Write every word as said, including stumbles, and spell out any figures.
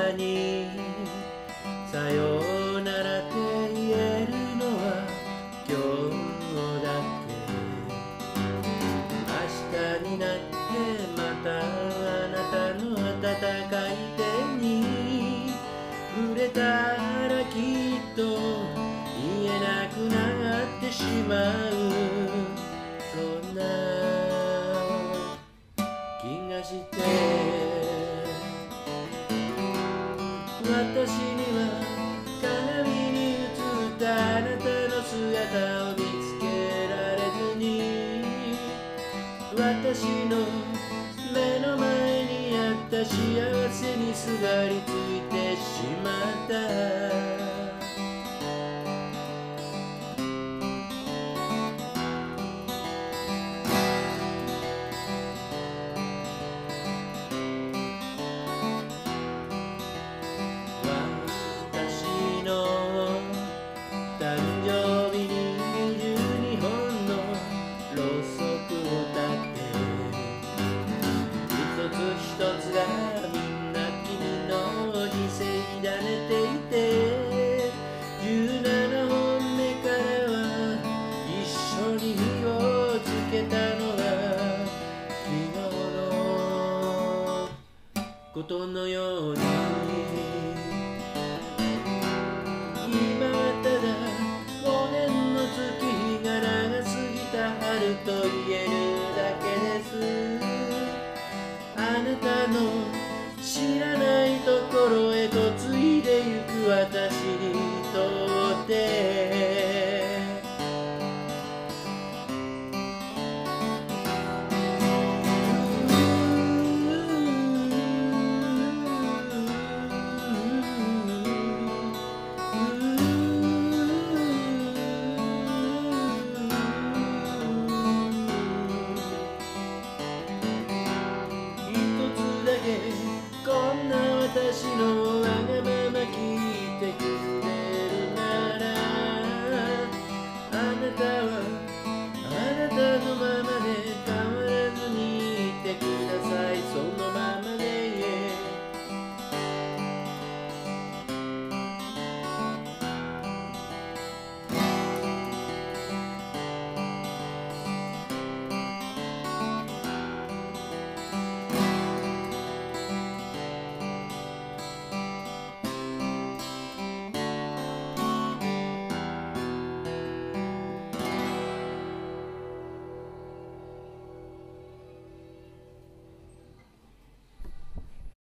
なにさようならって言えるのは今日だけ。明日になってまたあなたの温かい手に触れたらきっと言えなくなってしまう、そんな気がして。私には鏡に映ったあなたの姿を見つけられずに、私の目の前にあった幸せにすがりついてしまった。誕生日ににじゅうにほんのろうそくを立て、一つ一つがみんな君の人生だねていて、じゅうななほんめからは一緒に火をつけたのが昨日のことのように。